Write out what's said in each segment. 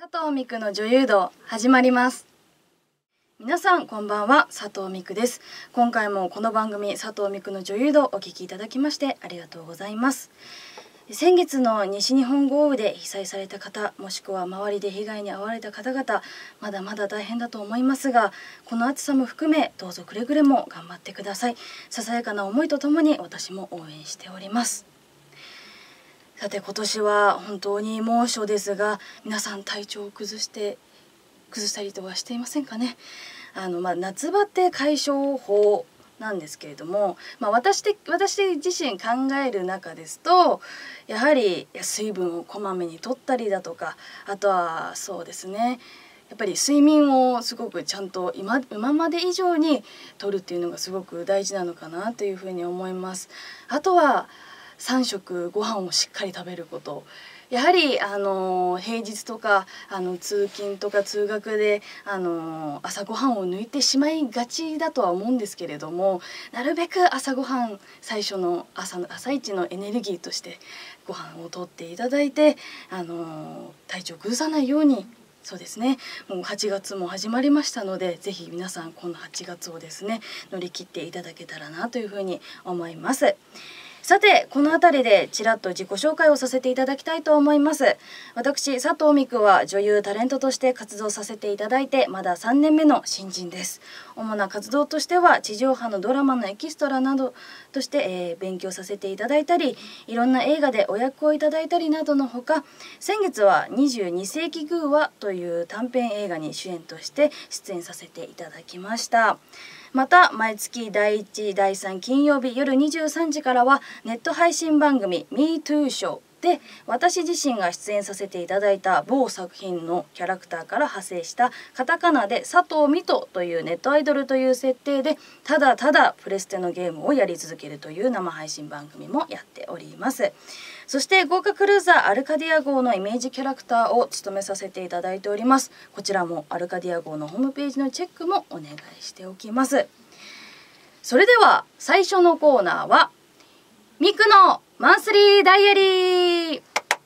佐藤美久の女優道始まります。皆さんこんばんは、佐藤美久です。今回もこの番組佐藤美久の女優道お聞きいただきましてありがとうございます。先月の西日本豪雨で被災された方、もしくは周りで被害に遭われた方々、まだまだ大変だと思いますが、この暑さも含めどうぞくれぐれも頑張ってください。ささやかな思いとともに私も応援しております。さて、今年は本当に猛暑ですが、皆さん体調を崩したりとはしていませんかね。夏バテ解消法なんですけれども、私自身考える中ですと、やはり水分をこまめにとったりだとか、あとはそうですね、やっぱり睡眠をすごくちゃんと今まで以上にとるっていうのがすごく大事なのかなというふうに思います。あとは3食ご飯をしっかり食べること。やはり平日とか通勤とか通学で朝ごはんを抜いてしまいがちだとは思うんですけれども、なるべく朝ごはん、最初の朝一のエネルギーとしてご飯をとっていただいて、体調を崩さないように。そうですね、もう8月も始まりましたので、ぜひ皆さんこの8月をですね乗り切っていただけたらなというふうに思います。さて、この辺りでちらっと自己紹介をさせていただきたいと思います。私、佐藤美久は女優タレントとして活動させていただいてまだ3年目の新人です。主な活動としては地上波のドラマのエキストラなどとして、勉強させていただいたり、いろんな映画でお役をいただいたりなどのほか、先月は22世紀寓話という短編映画に主演として出演させていただきました。また毎月第1、第3金曜日夜23時からはネット配信番組 MeToo ショーで私自身が出演させていただいた某作品のキャラクターから派生したカタカナで佐藤美斗というネットアイドルという設定でただただプレステのゲームをやり続けるという生配信番組もやっております。そして豪華クルーザーアルカディア号のイメージキャラクターを務めさせていただいております。こちらもアルカディア号のホームページのチェックもお願いしておきます。それでは最初のコーナーはミクのマンスリーダイアリー。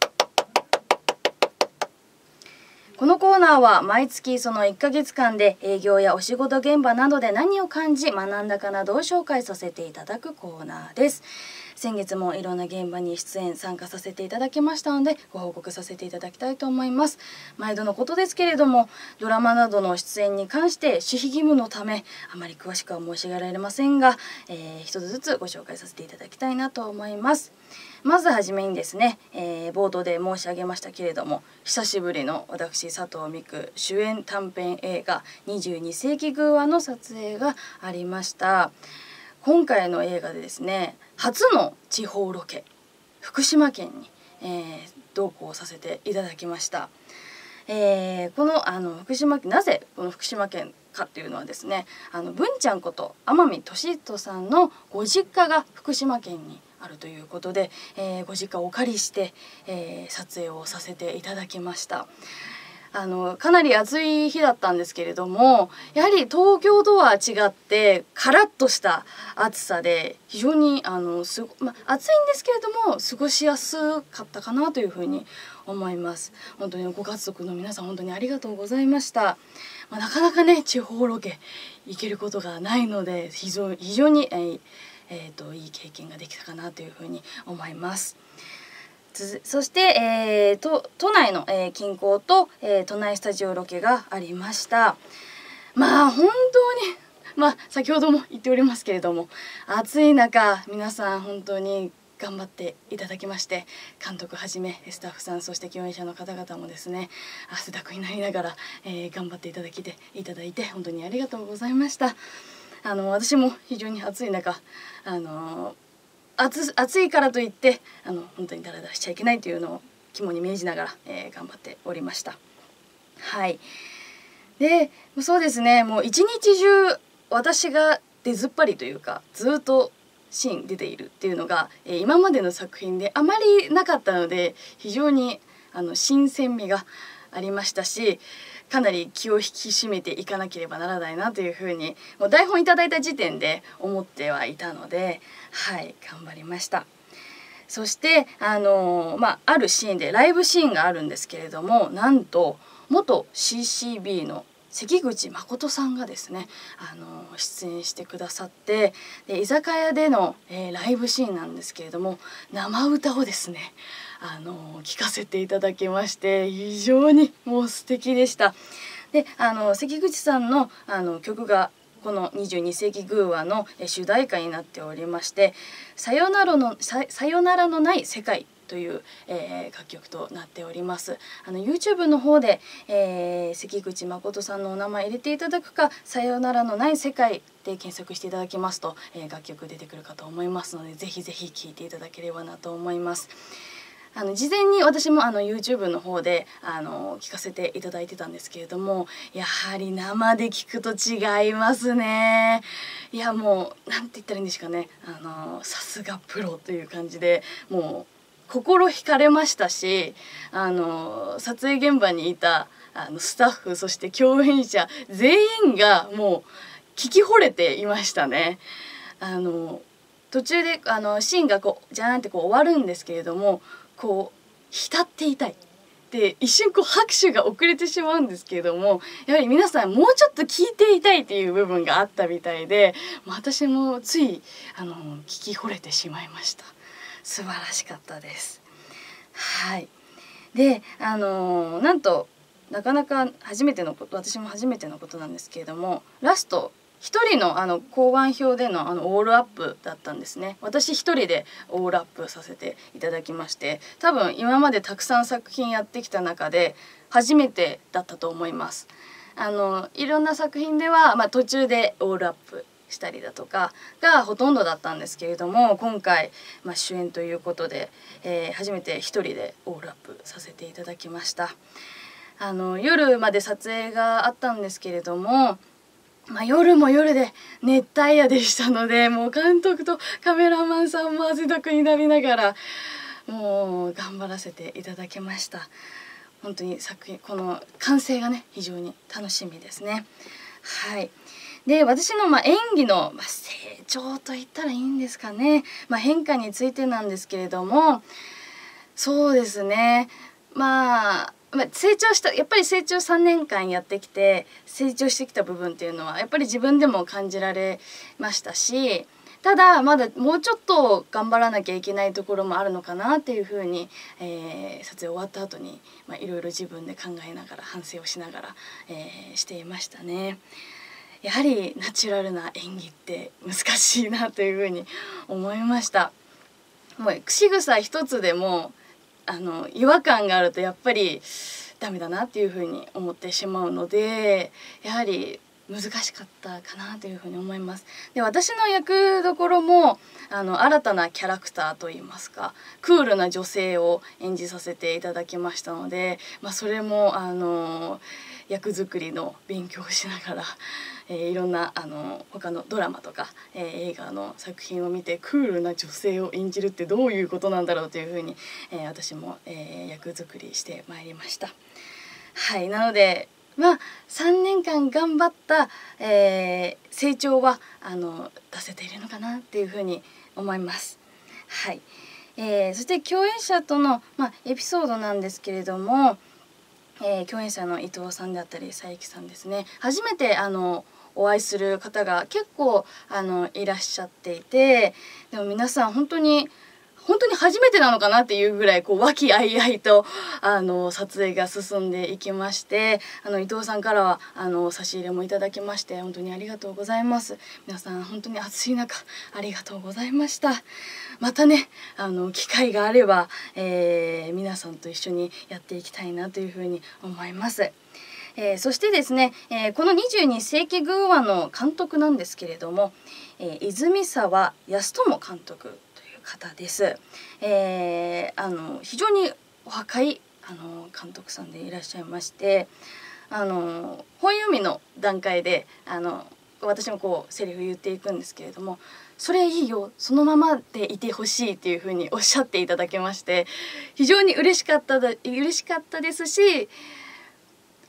このコーナーは毎月その1ヶ月間で営業やお仕事現場などで何を感じ学んだかなどを紹介させていただくコーナーです。先月もいろんな現場に参加させていただきましたのでご報告させていただきたいと思います。毎度のことですけれども、ドラマなどの出演に関して守秘義務のためあまり詳しくは申し上げられませんが、一つずつご紹介させていただきたいなと思います。まずはじめにですね、冒頭で申し上げましたけれども、久しぶりの私佐藤美久主演短編映画22世紀寓話の撮影がありました。今回の映画でですね、初の地方ロケ福島県に、同行させていただきました。この福島県、なぜこの福島県かっていうのはですね、文ちゃんこと天海俊人さんのご実家が福島県にあるということで、ご実家をお借りして、撮影をさせていただきました。かなり暑い日だったんですけれども、やはり東京とは違ってカラッとした暑さで非常に暑いんですけれども過ごしやすかったかなというふうに思います。本当にご家族の皆さん本当にありがとうございました。なかなかね地方ロケ行けることがないので非常に、いい経験ができたかなというふうに思います。そして、都内の、近郊と、都内スタジオロケがありました。本当に先ほども言っておりますけれども、暑い中皆さん本当に頑張っていただきまして、監督はじめスタッフさん、そして共演者の方々もですね汗だくになりながら、頑張っていただいて本当にありがとうございました。私も非常に暑い中暑いからといって本当にダラダラしちゃいけないというのを肝に銘じながら、頑張っておりました。はい。で、そうですね、もう一日中私が出ずっぱりというかずっとシーン出ているっていうのが、今までの作品であまりなかったので非常に新鮮味がありましたし、かなり気を引き締めていかなければならないなというふうにもう台本いただいた時点で思ってはいたので、はい頑張りました。そしてあるシーンでライブシーンがあるんですけれども、なんと元 CCB の関口誠さんがですね出演してくださって、で居酒屋での、ライブシーンなんですけれども、生歌をですね聴かせていただきまして、非常にもう素敵でした。で関口さんの曲がこの22世紀寓話の主題歌になっておりまして「さよならのない世界」という、楽曲となっております。YouTube の方で、関口誠さんのお名前入れていただくか「さよならのない世界」で検索していただきますと、楽曲出てくるかと思いますので、ぜひぜひ聴いていただければなと思います。事前に私もYouTube の方で聞かせていただいてたんですけれども、やはり生で聞くと違いますね。いやもうなんて言ったらいいんですかね、さすがプロという感じで、もう心惹かれましたし、撮影現場にいたスタッフ、そして共演者全員がもう聞き惚れていましたね。途中でシーンがこうジャーンってこう終わるんですけれども、こう浸っていたいで一瞬こう拍手が遅れてしまうんですけれども、やはり皆さんもうちょっと聞いていたいっていう部分があったみたいで、私もつい聞き惚れてしまいました。素晴らしかったです。はい。でなんとなかなか初めてのこと、私も初めてのことなんですけれども、ラスト一人の交番表でのオールアップだったんですね。私一人でオールアップさせていただきまして、多分今までたくさん作品やってきた中で初めてだったと思います。いろんな作品では、途中でオールアップしたりだとかがほとんどだったんですけれども、今回、主演ということで、初めて一人でオールアップさせていただきました。夜まで撮影があったんですけれども、夜も夜で熱帯夜でしたので、もう監督とカメラマンさんも汗だくになりながらもう頑張らせていただきました。本当に作品、この完成がね非常に楽しみですね。はい。で私の演技の成長と言ったらいいんですかね、変化についてなんですけれども、そうですね、成長した、やっぱり成長3年間やってきて成長してきた部分っていうのはやっぱり自分でも感じられましたし、ただまだもうちょっと頑張らなきゃいけないところもあるのかなっていうふうに、撮影終わった後にいろいろ自分で考えながら反省をしながら、していましたね。やはりナチュラルな演技って難しいなというふうに思いました。もう仕草一つでも違和感があるとやっぱりダメだなっていうふうに思ってしまうので、やはり難しかったかなというふうに思います。で私の役どころも新たなキャラクターといいますか、クールな女性を演じさせていただきましたので、それも役作りの勉強をしながら、いろんな他のドラマとか、映画の作品を見てクールな女性を演じるってどういうことなんだろうというふうに、私も、役作りしてまいりました。はい。なので3年間頑張った、成長は出せているのかなっていうふうに思います。はい。そして共演者との、エピソードなんですけれども、共演者の伊藤さんであったり佐伯さんですね、初めてお会いする方が結構いらっしゃっていて、でも皆さん本当に初めてなのかなっていうぐらい和気あいあいと撮影が進んでいきまして、伊藤さんからは差し入れもいただきまして本当にありがとうございます。皆さん本当に暑い中ありがとうございました。またね機会があれば、皆さんと一緒にやっていきたいなというふうに思います。そしてですね、この22世紀寓話の監督なんですけれども、泉沢康友監督方です。非常にお若い監督さんでいらっしゃいまして、本読みの段階で私もセリフ言っていくんですけれども、それいいよ、そのままでいてほしいっていうふうにおっしゃっていただきまして、非常に嬉しかったですし、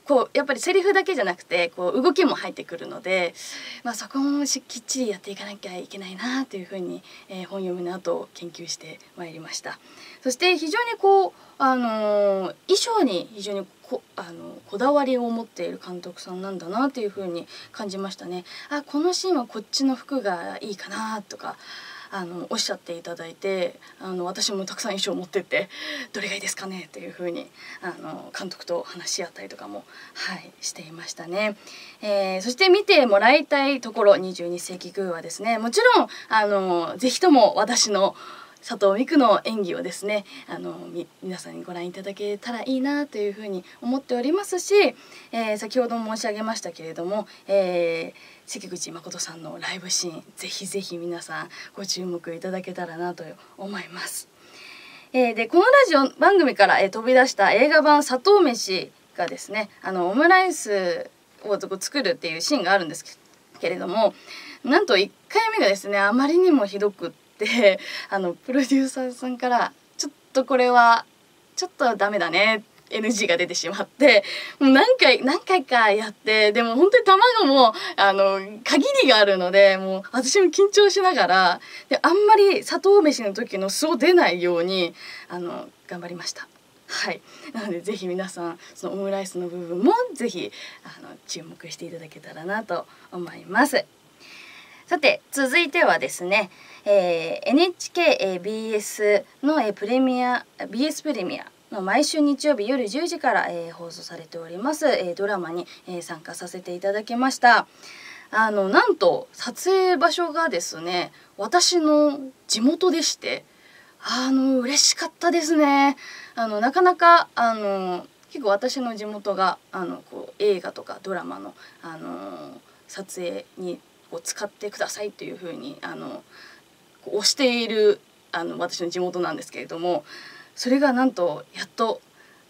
こうやっぱりセリフだけじゃなくてこう動きも入ってくるので、そこもきっちりやっていかなきゃいけないなというふうに、本読みの後研究してまいりました。そして非常にこう衣装に非常にこだわりを持っている監督さんなんだなというふうに感じましたね。このシーンはこっちの服がいいかなとかおっしゃっていただいて、私もたくさん衣装を持ってってどれがいいですかねというふうに監督と話し合ったりとかも、していましたね。そして見てもらいたいところ22世紀グーはですね、もちろんぜひとも私の佐藤美久の演技をですね皆さんにご覧いただけたらいいなというふうに思っておりますし、先ほど申し上げましたけれども、関口誠さんのライブシーンぜひぜひ皆さんご注目いただけたらなと思います。でこのラジオ番組から、飛び出した映画版佐藤飯がですねオムライスを作るっていうシーンがあるんですけれども、なんと1回目がですねあまりにもひどくってプロデューサーさんからちょっとこれはちょっとダメだねNG が出てしまって、もう何回かやって、でも本当に卵も限りがあるので、もう私も緊張しながらであんまり砂糖飯の時の素出ないように頑張りました。なのでぜひ皆さんそのオムライスの部分もぜひ注目していただけたらなと思います。さて続いてはですね、NHKBS のBS プレミアの毎週日曜日夜10時から、放送されております、ドラマに、参加させていただきました。なんと撮影場所がですね私の地元でして嬉しかったですね。なかなか結構私の地元がこう映画とかドラマの、撮影に使ってくださいというふうに推している私の地元なんですけれども、それがなんとやっと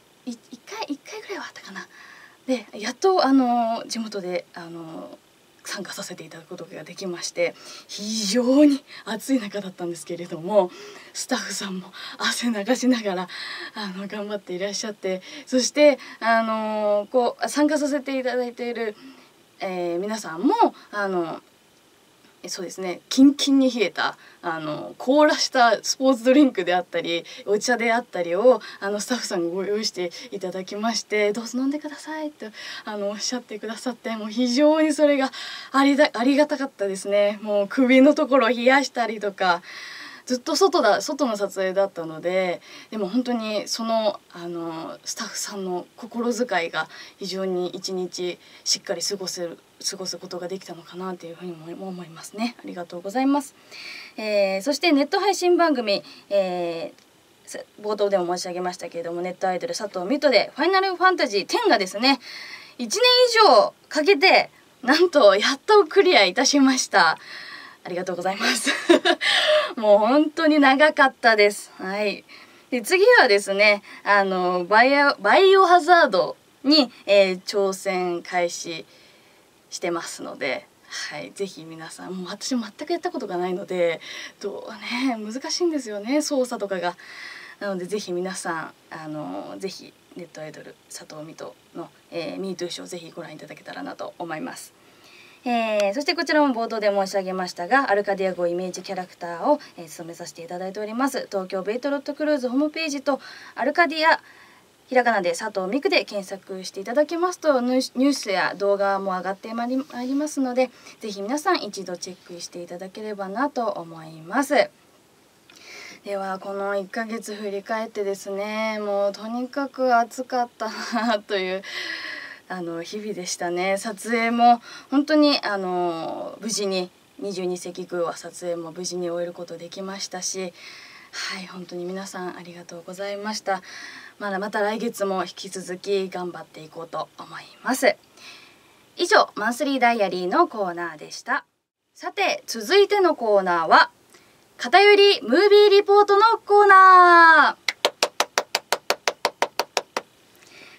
1回ぐらいはあったかな。でやっと地元で参加させていただくことができまして、非常に暑い中だったんですけれどもスタッフさんも汗流しながら頑張っていらっしゃって、そしてこう参加させていただいている、皆さんもそうですねキンキンに冷えた凍らしたスポーツドリンクであったりお茶であったりをスタッフさんがご用意していただきまして、どうぞ飲んでくださいとおっしゃってくださって、もう非常にそれがありがたかったですね。もう首のところを冷やしたりとか、ずっと外の撮影だったので、でも本当にそのスタッフさんの心遣いが非常に一日しっかり過ごすことができたのかなというふうにも思いますね。ありがとうございます。そしてネット配信番組、冒頭でも申し上げましたけれども、ネットアイドル佐藤美斗でファイナルファンタジー10がですね1年以上かけてなんとやっとクリアいたしました。ありがとうございますもう本当に長かったです。で次はですねバイオハザードに、挑戦開始してますので、ぜひ皆さん、もう私全くやったことがないので難しいんですよね操作とかが。なのでぜひ皆さんぜひネットアイドル佐藤美斗の「MeToo ショー」ぜひご覧いただけたらなと思います。そしてこちらも冒頭で申し上げましたがアルカディア号イメージキャラクターを、務めさせていただいております東京ベイトロットクルーズホームページとアルカディアひらがなで佐藤美久で検索していただきますとニュースや動画も上がってまいりますので、ぜひ皆さん一度チェックしていただければなと思います。ではこの1ヶ月振り返ってですね、もうとにかく暑かったなという日々でしたね。撮影も本当に無事に22世紀グーは撮影も無事に終えることできましたし、本当に皆さんありがとうございました。また来月も引き続き頑張っていこうと思います。以上マンスリーダイアリーのコーナーでした。さて続いてのコーナーは偏りムービーリポートのコーナー。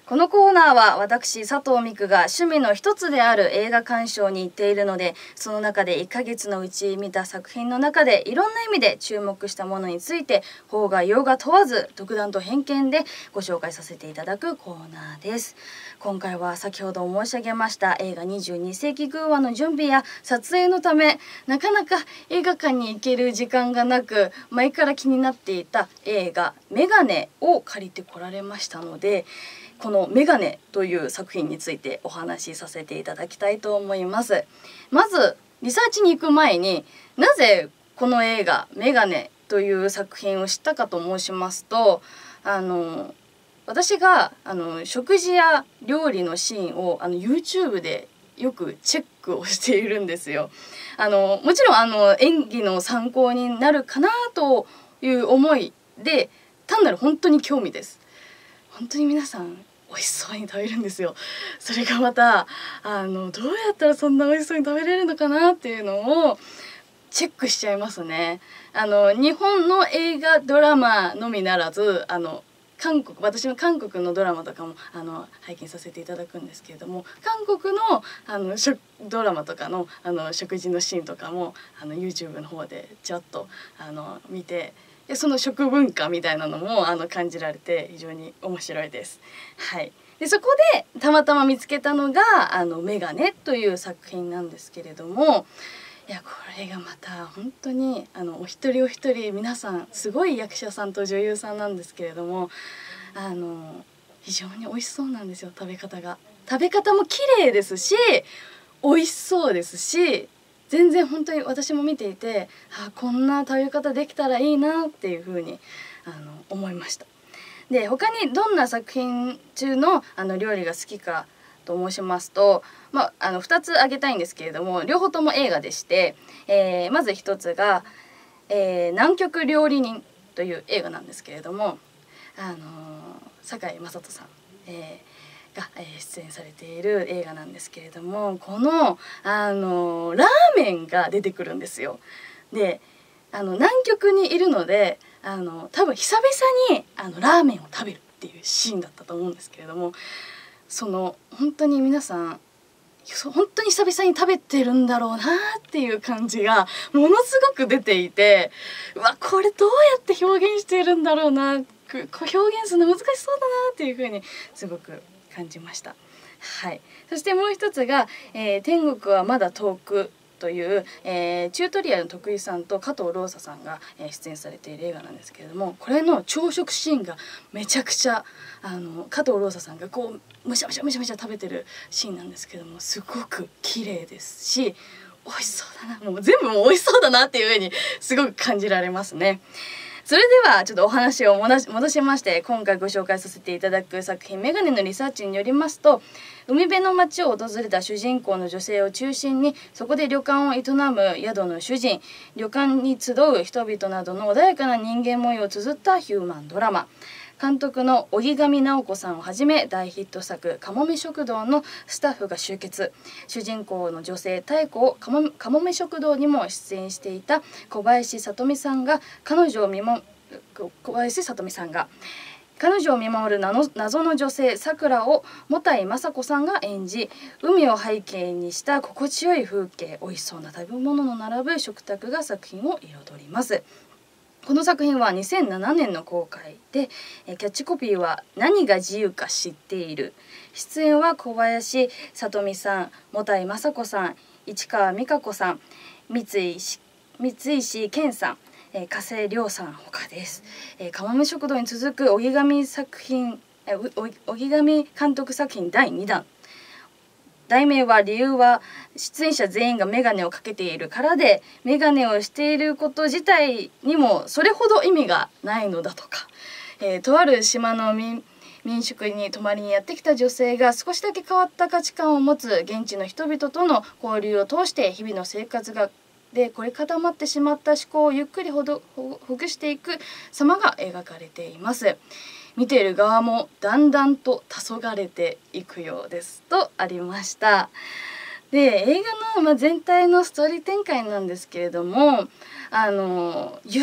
このコーナーは私佐藤美久が趣味の一つである映画鑑賞に行っているので、その中で1ヶ月のうち見た作品の中でいろんな意味で注目したものについて邦画洋画問わず独断と偏見でご紹介させていただくコーナーです。今回は先ほど申し上げました映画22世紀寓話の準備や撮影のためなかなか映画館に行ける時間がなく、前から気になっていた映画メガネを借りてこられましたので、このメガネという作品についてお話しさせていただきたいと思います。まずリサーチに行く前に、なぜこの映画メガネという作品を知ったかと申しますと、私が食事や料理のシーンをYouTube でよくチェックをしているんですよ。もちろん演技の参考になるかなという思いで、単なる本当に興味です。本当に皆さん美味しそうに食べるんですよ。それがまたどうやったらそんな美味しそうに食べれるのかなっていうのをチェックしちゃいますね。日本の映画ドラマのみならず私の韓国のドラマとかも拝見させていただくんですけれども、韓国のドラマとかの食事のシーンとかもYouTube の方でちょっと見て、でその食文化みたいなのも感じられて非常に面白いです。はい、でそこでたまたま見つけたのがメガネという作品なんですけれども、いやこれがまた本当にお一人お一人皆さんすごい役者さんと女優さんなんですけれども、非常に美味しそうなんですよ。食べ方も綺麗ですし美味しそうですし、全然本当に私も見ていて、こんな食べ方できたらいいなっていうふうに思いました。で他にどんな作品中の料理が好きかと申しますと、2つ挙げたいんですけれども、両方とも映画でして、まず1つが、南極料理人という映画なんですけれども、堺雅人さん、が出演されている映画なんですけれども、このラーメンが出てくるんですよ。で南極にいるので多分久々にラーメンを食べるっていうシーンだったと思うんですけれども、本当に皆さん本当に久々に食べてるんだろうなっていう感じがものすごく出ていて、これどうやって表現しているんだろうな、表現するの難しそうだなっていう風にすごく感じました。はい、そしてもう一つが、天国はまだ遠くという、チュートリアルの徳井さんと加藤ローサさんが、出演されている映画なんですけれども、これの朝食シーンがめちゃくちゃ加藤ローサさんがこうむしゃむしゃむしゃむしゃ食べてるシーンなんですけども、すごく綺麗ですし美味しそうだな、もう全部もう美味しそうだなっていう風にすごく感じられますね。それではちょっとお話を戻しまして、今回ご紹介させていただく作品メガネのリサーチによりますと、海辺の町を訪れた主人公の女性を中心に、そこで旅館を営む宿の主人、旅館に集う人々などの穏やかな人間模様を綴ったヒューマンドラマ。監督の荻上直子さんをはじめ大ヒット作かもめ食堂のスタッフが集結。主人公の女性妙子をかもめ食堂にも出演していた小林聡美さんが彼女を見守る謎の女性さくらを茂田井雅子さんが演じ、海を背景にした心地よい風景、美味しそうな食べ物の並ぶ食卓が作品を彩ります。この作品は2007年の公開で、キャッチコピーは何が自由か知っている。出演は小林聡美さん、茂田井雅子さん、市川美香子さん、三石健さん、加瀬亮さんほかです。かもめ食堂に続く荻上監督作品第2弾。題名は理由は出演者全員が眼鏡をかけているからで、眼鏡をしていること自体にもそれほど意味がないのだとか、とある島の民宿に泊まりにやってきた女性が少しだけ変わった価値観を持つ現地の人々との交流を通して日々の生活で凝り固まってしまった思考をゆっくりほぐしていく様が描かれています。見ている側もだんだんと黄昏れていくようですとありました。で映画の全体のストーリー展開なんですけれども、ゆっ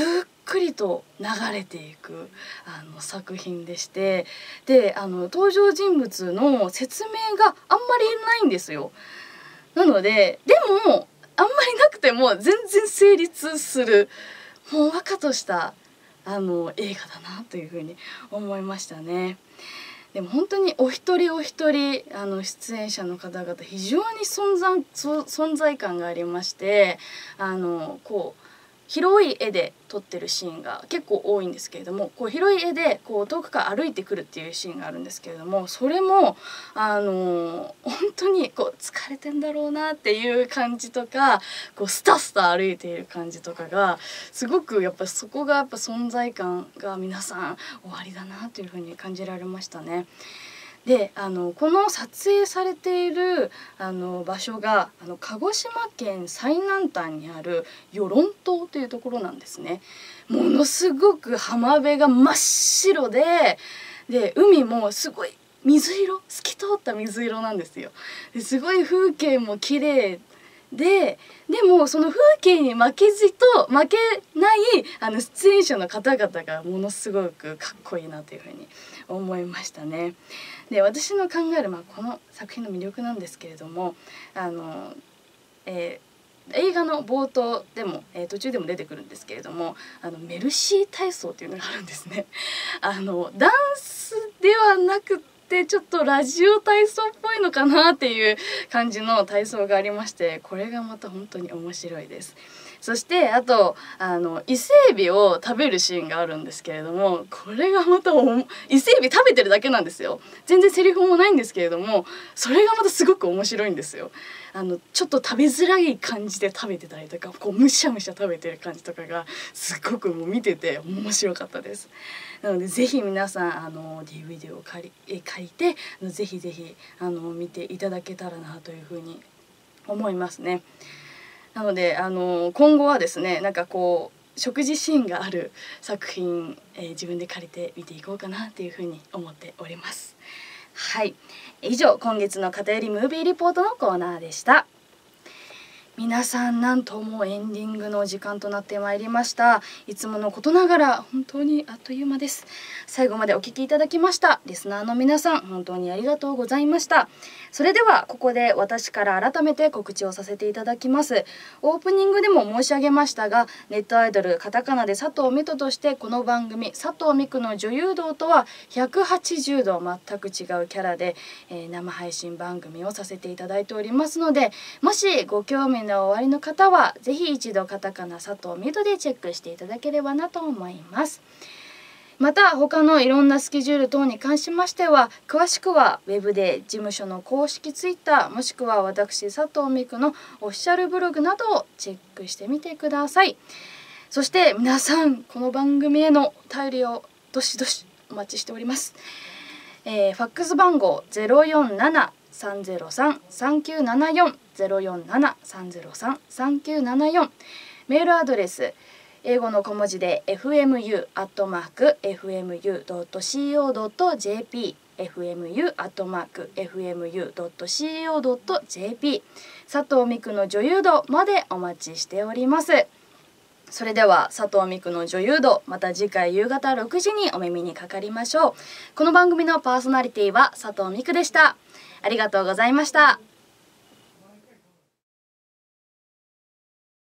くりと流れていく作品でして、で登場人物の説明があんまりないんですよ。なのでもあんまりなくても全然成立する、もう若とした映画だなというふうに思いましたね。でも本当にお一人お一人出演者の方々非常に存在感がありまして、こう広い絵で撮ってるシーンが結構多いんですけれども、こう広い絵でこう遠くから歩いてくるっていうシーンがあるんですけれども、それも本当にこう疲れてんだろうなっていう感じとか、こうスタスタ歩いている感じとかがすごくやっぱそこがやっぱ存在感が皆さんおありだなというふうに感じられましたね。でこの撮影されている場所が鹿児島県最南端にある与論島というところなんですね。ものすごく浜辺が真っ白で海もすごい水色、透き通った水色なんですよ。ですごい風景も綺麗でもその風景に負けない出演者の方々がものすごくかっこいいなというふうに思いましたね。で私の考える、この作品の魅力なんですけれども、映画の冒頭でも、途中でも出てくるんですけれどもメルシー体操っていうのがあるんですね。ダンスではなくてちょっとラジオ体操っぽいのかなっていう感じの体操がありまして、これがまた本当に面白いです。そしてあと伊勢海老を食べるシーンがあるんですけれども、これがまた伊勢海老食べてるだけなんですよ。全然セリフもないんですけれども、それがまたすごく面白いんですよ。ちょっと食べづらい感じで食べてたりとか、こうむしゃむしゃ食べてる感じとかがすごくもう見てて面白かったです。なのでぜひ皆さんDVD を借りてぜひ見ていただけたらなというふうに思いますね。なので今後はですね、なんかこう食事シーンがある作品、自分で借りて見ていこうかなっていうふうに思っております。はい、以上今月の片寄りムービーリポートのコーナーでした。皆さんなんともうエンディングの時間となってまいりました。いつものことながら本当にあっという間です。最後までお聞きいただきましたリスナーの皆さん、本当にありがとうございました。それではここで私から改めて告知をさせていただきます。オープニングでも申し上げましたが、ネットアイドルカタカナで佐藤美斗としてこの番組佐藤美久の女優道とは180度全く違うキャラで、生配信番組をさせていただいておりますので、もしご興味のおありの方はぜひ一度カタカナ佐藤美斗でチェックしていただければなと思います。また他のいろんなスケジュール等に関しましては、詳しくはウェブで事務所の公式ツイッター、もしくは私佐藤美久のオフィシャルブログなどをチェックしてみてください。そして皆さんこの番組へのお便りをどしどしお待ちしております。ファックス番号047-303-3974 047-303-3974、メールアドレス英語の小文字で fmu@fmu.co.jp fmu@fmu.co.jp 佐藤美久の女優道までお待ちしております。それでは佐藤美久の女優道、また次回夕方6時にお耳にかかりましょう。この番組のパーソナリティは佐藤美久でした。ありがとうございました。